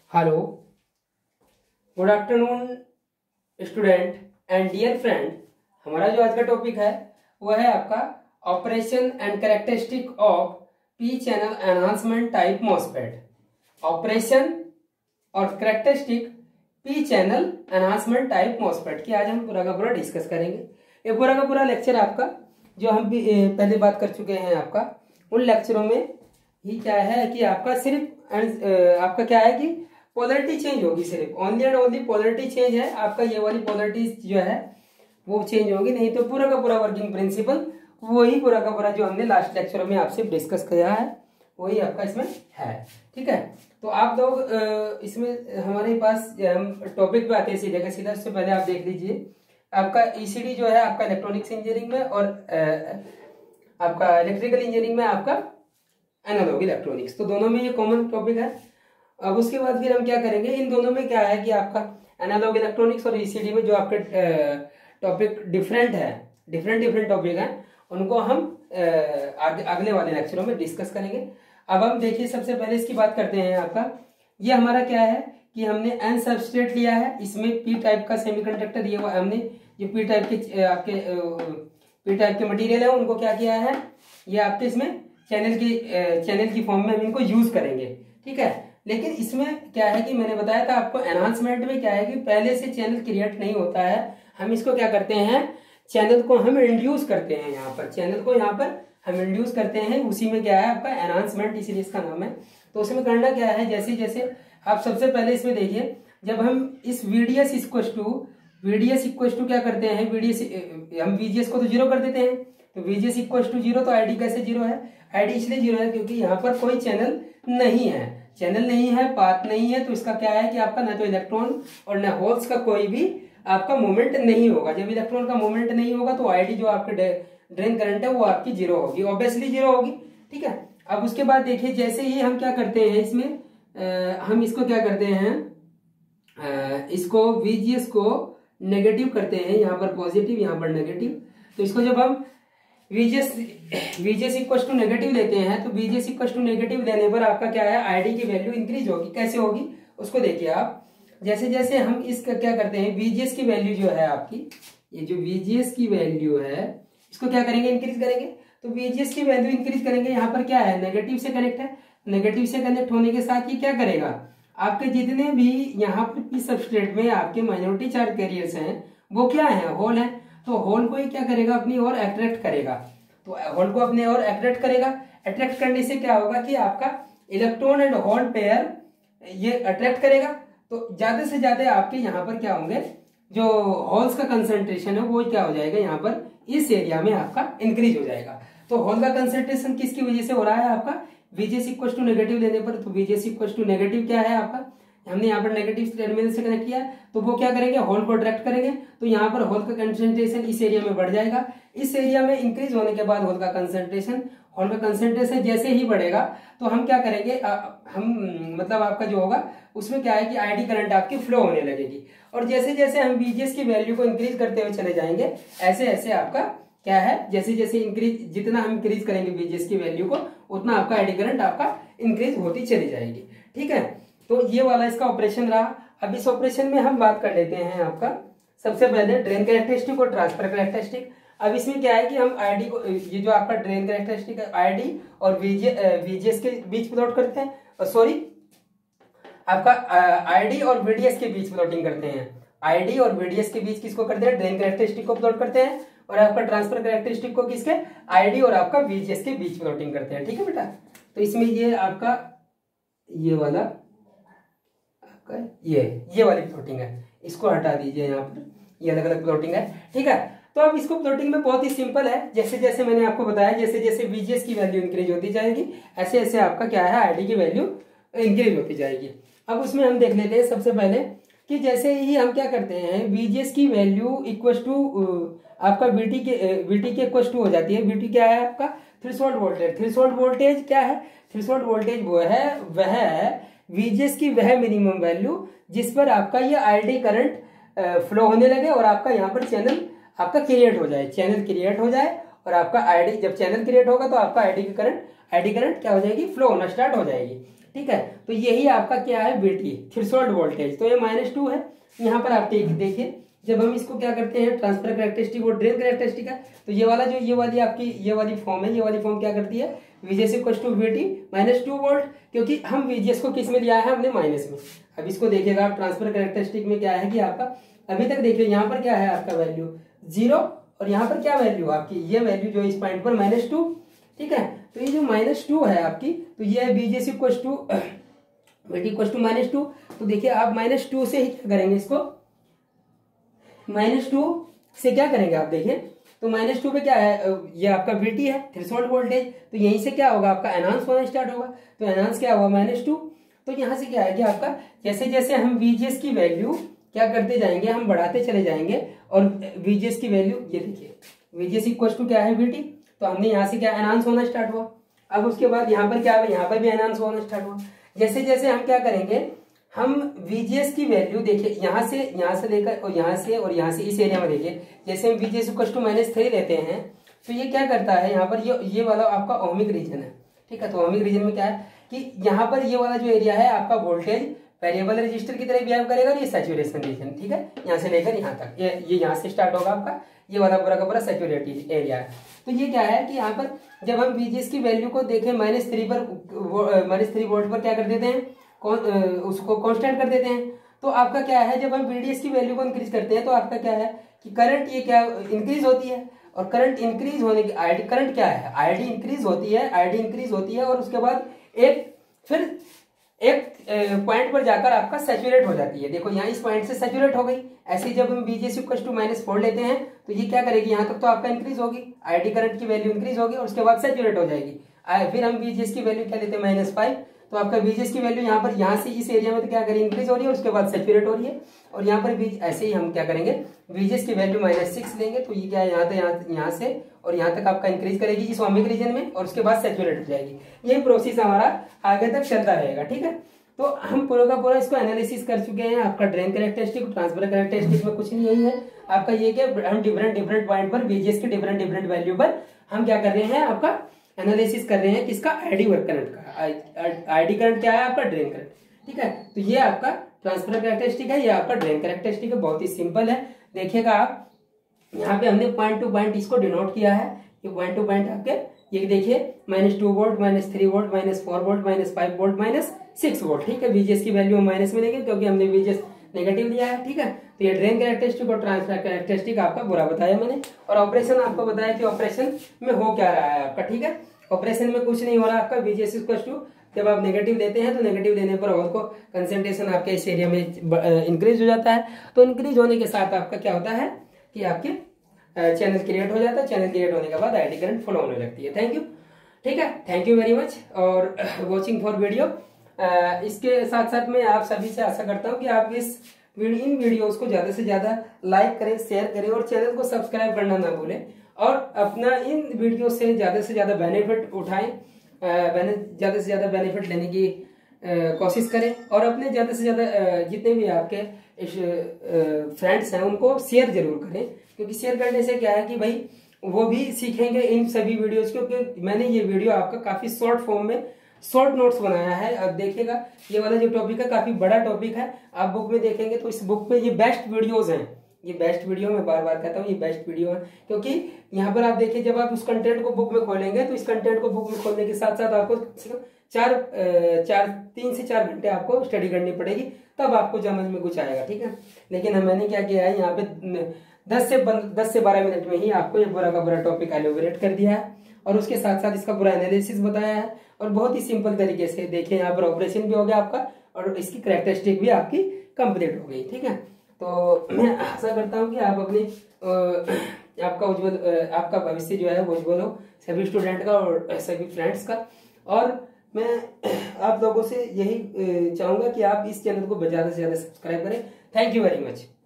Hello, good afternoon student and dear friend. हमारा जो आज का टॉपिक है वो है आपका operation and characteristic of P channel enhancement type MOSFET. Operation और characteristic P channel enhancement type MOSFET की आज हम पूरा का पूरा डिस्कस करेंगे। ये पूरा का पूरा लेक्चर आपका जो हम भी पहले बात कर चुके हैं आपका उन लेक्चरों में ही क्या है कि आपका सिर्फ आपका क्या है कि पोलरिटी चेंज होगी, सिर्फ only and only polarity change है आपका। ये वाली पोलरिटी जो है वो चेंज होगी, नहीं तो पूरा का पूरा वर्किंग प्रिंसिपल वही पूरा का पूरा जो हमने लास्ट लेक्चर में आपसे डिस्कस किया है वही आपका इसमें है। ठीक है, तो आप लोग इसमें हमारे पास हम टॉपिक पे आते हैं सीधे का सीधा। उससे पहले आप देख लीजिए आपका ईसीडी जो है आपका इलेक्ट्रॉनिक्स इंजीनियरिंग में और आपका इलेक्ट्रिकल इंजीनियरिंग में आपका एनालॉग इलेक्ट्रॉनिक्स, तो दोनों में ये कॉमन टॉपिक है। अब उसके बाद फिर हम क्या करेंगे, इन दोनों में क्या है कि आपका एनालॉग इलेक्ट्रॉनिक्स और ईसीडी में जो आपके टॉपिक डिफरेंट है, डिफरेंट टॉपिक हैं, उनको हम अगले वाले लेक्चरों में डिस्कस करेंगे। अब हम देखिए सबसे पहले इसकी बात करते हैं। आपका ये हमारा क्या है कि हमने एन सबस्ट्रेट लिया है, इसमें पी टाइप का सेमीकंडक्टर, ये हमने जो पी टाइप के आपके पी टाइप के मटेरियल है उनको क्या किया है, ये आपके इसमें चैनल की फॉर्म में हम इनको यूज करेंगे। ठीक है, लेकिन इसमें क्या है कि मैंने बताया था आपको एनहांसमेंट में क्या है कि पहले से चैनल क्रिएट नहीं होता है, हम इसको क्या करते हैं, चैनल को हम इंड्यूस करते हैं। यहाँ पर चैनल को यहाँ पर हम इंड्यूस करते हैं, उसी में क्या है आपका एनहांसमेंट, इसीलिए इसका नाम है। तो उसमें करना क्या है, जैसे जैसे आप सबसे पहले इसमें देखिए, जब हम इस वीडीएस इक्वल टू क्या करते हैं, हम वीजीएस को तो जीरो कर देते हैं, तो वीजीएस इक्वल टू जीरो, तो आईडी कैसे जीरो है, आईडी इसलिए जीरो है क्योंकि यहाँ पर कोई चैनल नहीं है, पाथ नहीं है, तो इसका क्या है कि आपका ना तो इलेक्ट्रॉन और ना होल्स का कोई भी आपका मूवमेंट नहीं होगा। जब इलेक्ट्रॉन का मूवमेंट नहीं होगा तो आईडी जो आपके ड्रेन करंट है वो आपकी जीरो होगी, ऑब्वियसली जीरो होगी। ठीक है, अब उसके बाद देखिए जैसे ही हम क्या करते हैं इसमें हम इसको क्या करते हैं, इसको VGS को नेगेटिव करते हैं, यहाँ पर पॉजिटिव यहाँ पर नेगेटिव। तो इसको जब हम VGS इक्वल टू नेगेटिव लेते हैं तो VGS इक्वल टू नेगेटिव लेने पर आपका क्या है, आईडी की वैल्यू इंक्रीज होगी। कैसे होगी उसको देखिए आप, जैसे जैसे हम इसका क्या करते हैं, VGS की वैल्यू जो है आपकी, ये जो VGS की वैल्यू है इसको क्या करेंगे, इंक्रीज करेंगे। तो VGS की वैल्यू इंक्रीज करेंगे, यहाँ पर क्या है, नेगेटिव से कनेक्ट है, नेगेटिव से कनेक्ट होने के साथ ये क्या करेगा, आपके जितने भी यहाँ पर पी सबस्ट्रेट में आपके माइनॉरिटी चार्ज कैरियर्स हैं वो क्या है, होल है। तो होल को ये क्या करेगा, अपनी ओर अट्रैक्ट करेगा। तो होल को अपने ओर अट्रैक्ट करेगा, अट्रैक्ट करने से क्या होगा कि आपका इलेक्ट्रॉन एंड होल पेयर ये अट्रैक्ट करेगा, तो ज्यादा से ज्यादा आपके यहाँ पर क्या होंगे, जो होल्स का कंसंट्रेशन है वो क्या हो जाएगा, यहाँ पर इस एरिया में आपका इंक्रीज हो जाएगा। तो होल का कंसंट्रेशन किसकी वजह से हो रहा है, आपका VGS इक्वल टू नेगेटिव लेने पर। तो VGS इक्वल टू नेगेटिव क्या है आपका, हमने यहाँ पर नेगेटिव टर्मिनल से कनेक्ट किया, तो वो क्या करेंगे, होल को अट्रैक्ट करेंगे, तो यहाँ पर होल का कंसंट्रेशन इस एरिया में बढ़ जाएगा। इस एरिया में इंक्रीज होने के बाद होल का कंसंट्रेशन जैसे ही बढ़ेगा तो हम क्या करेंगे, हम मतलब आपका जो होगा उसमें क्या है कि आईडी करंट आपकी फ्लो होने लगेगी। और जैसे जैसे हम VGS की वैल्यू को इंक्रीज करते हुए चले जाएंगे, ऐसे ऐसे आपका क्या है, जैसे जैसे इंक्रीज, जितना हम इंक्रीज करेंगे VGS की वैल्यू को उतना आपका आईडी करंट आपका इंक्रीज होती चली जाएगी। ठीक है, तो ये वाला इसका ऑपरेशन रहा। अब इस ऑपरेशन में हम बात कर लेते हैं आपका सबसे पहले ड्रेन कैरेक्टरिस्टिक और ट्रांसफर कैरेक्टरिस्टिक। अब इसमें क्या है कि हम आईडी को, ये जो आपका ड्रेन कैरेक्टरिस्टिक है, आईडी और VGS के बीच प्लॉट करते हैं, सॉरी आपका आईडी और VDS के बीच प्लॉटिंग करते हैं। आईडी और VDS के बीच किसको करते हैं, ड्रेन कैरेक्टरिस्टिक को प्लॉट करते हैं, और आपका ट्रांसफर कैरेक्टरिस्टिक को किसके, आईडी और आपका VGS के बीच प्लॉटिंग करते हैं। ठीक है बेटा, तो इसमें ये आपका ये वाला आपका ये वाली प्लॉटिंग है, इसको हटा दीजिए, यहाँ पर ये अलग अलग प्लॉटिंग है। ठीक है, तो अब इसको प्लॉटिंग में बहुत ही सिंपल है, जैसे जैसे मैंने आपको बताया, जैसे जैसे VGS की वैल्यू इंक्रीज होती जाएगी ऐसे ऐसे आपका क्या है, आईडी की वैल्यू इंक्रीज होती जाएगी। अब उसमें हम देख लेते हैं सबसे पहले कि जैसे ही हम क्या करते हैं, VGS की वैल्यू इक्वल टू आपका VT के इक्वल टू हो जाती है। VT क्या है आपका, थ्रेशोल्ड वोल्टेज। थ्रेशोल्ड वोल्टेज क्या है, थ्रेशोल्ड वोल्टेज वह है VGS की वह मिनिमम वैल्यू जिस पर आपका ये आईडी करंट फ्लो होने लगे और आपका यहाँ पर चैनल आपका क्रिएट हो जाए, चैनल क्रिएट हो जाए, और आपका आईडी, जब चैनल क्रिएट होगा तो आपका आईडी करंट क्या हो जाएगी, फ्लो होना स्टार्ट हो जाएगी। ठीक है। तो यही आपका क्या है बेटी, थ्रेशोल्ड वोल्टेज। तो ये -2 है। यहाँ पर आप देखिए जब हम इसको क्या करते हैं, ट्रांसफर कैरेक्टरिस्टिक और ड्रेन कैरेक्टरिस्टिक है, तो ये वाला जो ये वाली आपकी ये वाली फॉर्म है, ये वाली फॉर्म क्या करती है, VGS equals to VT -2 volt, क्योंकि हम VGS को किस में लिया है, हमने माइनस में। अब इसको देखिएगा आप, ट्रांसफर कैरेक्टरिस्टिक में क्या है कि आपका अभी तक देखिए यहाँ पर क्या है आपका वैल्यू 0, और यहाँ पर क्या वैल्यू आपकी, ये वैल्यू जो इस पॉइंट पर -2, ठीक है। तो ये जो -2 है आपकी, तो ये है VGS equals to VT equals to -2। तो देखिए आप -2 से ही क्या करेंगे, इसको -2 से क्या करेंगे आप देखिए, तो -2 पे क्या है, ये आपका VT है, थ्रेशोल्ड वोल्टेज। तो यहीं से क्या होगा आपका एनहांस होना स्टार्ट होगा। तो एनहांस क्या हुआ -2। तो यहाँ से क्या है कि आपका जैसे जैसे हम VGS की वैल्यू क्या करते जाएंगे, हम बढ़ाते चले जाएंगे, और VGS की वैल्यू ये देखिए, VGS इक्वल्स टू क्या है VT। तो हमने यहाँ से क्या एनहांस होना स्टार्ट हुआ। अब उसके बाद यहाँ पर क्या है, यहाँ पर भी एनहांस होना स्टार्ट हुआ। जैसे जैसे हम क्या करेंगे, हम VGS की वैल्यू देखिए यहाँ से लेकर और यहाँ से इस एरिया में देखिए, जैसे हम VGS इक्वल्स टू -3 लेते हैं, तो ये क्या करता है, यहाँ पर ये वाला आपका ओमिक रीजन है, ठीक है। तो ओमिक रीजन में क्या है कि यहाँ पर ये वाला जो एरिया है आपका वोल्टेज वेरिएबल रजिस्टर की तरह बिहेव करेगा, और ये सैचुरेशन रीजन, ठीक है, यहाँ से लेकर यहाँ तक, ये यहाँ से स्टार्ट होगा आपका, ये वाला पूरा का पूरा सैचुरेटेड एरिया है। तो ये क्या है कि यहाँ पर जब हम VGS की वैल्यू को देखें -3 पर, -3 वोल्ट पर क्या कर देते हैं, उसको कांस्टेंट कर देते हैं। तो आपका क्या है, जब हम VDS की वैल्यू को इंक्रीज करते हैं, तो आपका क्या है कि करंट ये क्या इंक्रीज होती है, और करंट इंक्रीज होने की करंट क्या है, ID इंक्रीज होती है, और उसके बाद एक पॉइंट पर जाकर आपका सैचुरेट हो जाती है। देखो यहाँ इस पॉइंट से सैचुरेट हो गई। ऐसे जब हम VGS इक्वल्स टू -4 लेते हैं, तो ये क्या करेगी, यहाँ तक तो आपका इंक्रीज होगी, ID करंट की वैल्यू इंक्रीज होगी, और उसके बाद सैचुरेट हो जाएगी। फिर हम VGS की वैल्यू क्या लेते हैं, -5। तो आपका VGS की वैल्यू यहाँ पर, यहाँ से इस एरिया में तो क्या करें, इंक्रीज हो रही है, और उसके बाद सैचुरेट हो रही है। और यहाँ पर ऐसे ही हम क्या करेंगे, VGS की वैल्यू -6 लेंगे, तो ये क्या है, यहाँ से और यहाँ तक आपका इंक्रीज करेगी इस ओमिक रीजन में, और उसके बाद सैचुरेट हो जाएगी। ये प्रोसेस हमारा आगे तक चलता रहेगा, ठीक है। तो हम पूरा का पूरा इसको एनालिसिस कर चुके हैं। आपका ड्रेन कैरेक्टरिस्टिक, ट्रांसफर कैरेक्टरिस्टिक में कुछ नहीं है आपका, ये कि हम डिफरेंट पॉइंट पर VGS के डिफरेंट वैल्यू पर हम क्या कर रहे हैं, आपका एनालिसिस कर रहे हैं किसका, ID करंट का। ID करंट क्या है आपका, ड्रेन करंट, ठीक है। तो ये आपका ट्रांसफर कैरेक्टरिस्टिक है, ये आपका ड्रेन कैरेक्टरिस्टिक है, बहुत ही सिंपल है। देखिएगा आप, यहाँ पे हमने पॉइंट टू पॉइंट इसको डिनोट किया है। ये पॉइंट टू पॉइंट आपके ये देखिए, -2 volt, -3 volt, -4 volt, -5 volt, -6 volt, ठीक है। VGS की वैल्यू हम माइनस में लेंगे क्योंकि हमने VGS नेगेटिव लिया है, ठीक है। तो ये ड्रेन कैरेक्टरिस्टिक और ट्रांसफर कैरेक्टरिस्टिक आपका बुरा बताया मैंने, और ऑपरेशन आपको बताया कि ऑपरेशन में हो क्या रहा है आपका, ठीक है। ऑपरेशन में कुछ नहीं हो रहा आपका। VGS इक्वल्स टू, जब आप नेगेटिव लेते हैं, तो नेगेटिव लेने पर और को कंसेंट्रेशन आपके इस एरिया में इंक्रीज हो जाता है। तो इंक्रीज होने के साथ आपका क्या होता है कि आपके चैनल क्रिएट हो जाता है। चैनल क्रिएट होने के बाद ID करंट फ्लो होने लगती है। थैंक यू, ठीक है, थैंक यू वेरी मच और वॉचिंग फॉर वीडियो। इसके साथ साथ मैं आप सभी से आशा करता हूँ कि आप इन वीडियोस को ज्यादा से ज्यादा लाइक करें, शेयर करें, और चैनल को सब्सक्राइब करना ना भूलें, और अपना इन वीडियो से ज्यादा बेनिफिट उठाएं, ज्यादा से ज्यादा बेनिफिट लेने की कोशिश करें, और अपने ज्यादा से ज्यादा जितने भी आपके फ्रेंड्स हैं उनको शेयर जरूर करें, क्योंकि शेयर करने से क्या है कि भाई वो भी सीखेंगे इन सभी वीडियोज को। क्योंकि मैंने ये वीडियो आपका काफी शॉर्ट फॉर्म में शॉर्ट नोट्स बनाया है। अब देखिएगा, ये वाला जो टॉपिक है काफी बड़ा टॉपिक है, आप बुक में देखेंगे तो इस बुक में ये बेस्ट वीडियोज हैं। ये बेस्ट वीडियो, मैं बार बार कहता हूँ, ये बेस्ट वीडियो है, क्योंकि यहाँ पर आप देखिए, जब आप उस कंटेंट को बुक में खोलेंगे, तो इस कंटेंट को बुक में खोलने के साथ साथ आपको 3 से 4 घंटे आपको स्टडी करनी पड़ेगी, तब आपको समझ में कुछ आएगा, ठीक है। लेकिन मैंने क्या किया है, यहाँ पे 10 से 12 मिनट में ही आपको ये पूरा का पूरा टॉपिक एलोबरेट कर दिया है, और उसके साथ साथ इसका पूरा एनालिसिस बताया है, और बहुत ही सिंपल तरीके से। देखिए यहाँ पर ऑपरेशन भी हो गया आपका, और इसकी कैरेक्टरिस्टिक भी आपकी कंप्लीट हो गई, ठीक है। तो मैं आशा करता हूँ कि आप अपने आपका भविष्य जो है वो उज्जवल हो, सभी स्टूडेंट का और सभी फ्रेंड्स का। और मैं आप लोगों से यही चाहूंगा कि आप इस चैनल को ज्यादा से ज्यादा सब्सक्राइब करें। Thank you very much.